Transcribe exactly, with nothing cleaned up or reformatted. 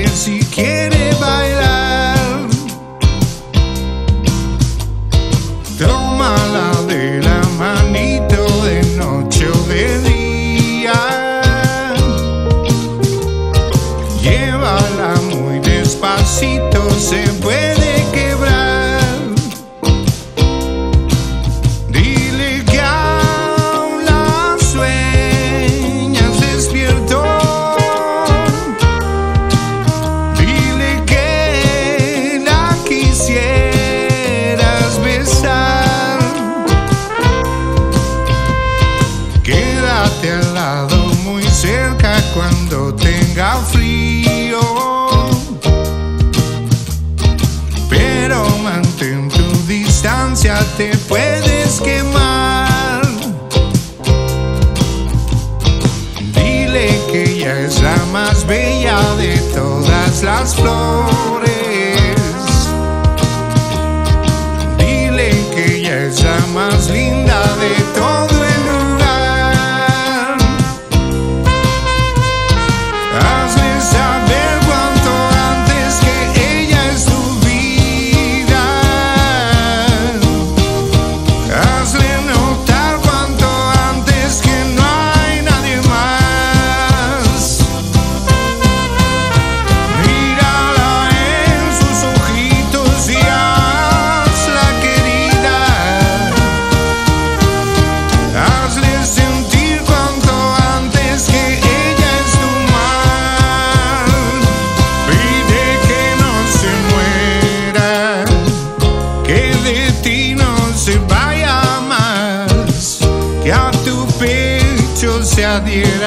que si quiere bailar, tómala de la manito de noche o de día, llévala muy despacito, se puede quebrar. Dile que aún la sueñas despierto, dile que la quisieras besar. Quédate al lado muy cerca cuando tenga frío, pero mantén tu distancia, te puedes quemar. Dile que ella es la más bella de todas las flores, dile que ella es la más linda de todo el lugar. Hazle saber cuanto antes que ella es tu vida, hazle notar cuanto antes que no hay nadie más. Mírala en sus ojitos y hazla querida, hazle sentir cuanto antes que ella es tu mal. Pide que no se muera, que de ti no se vaya más, que a tu pecho se adhiera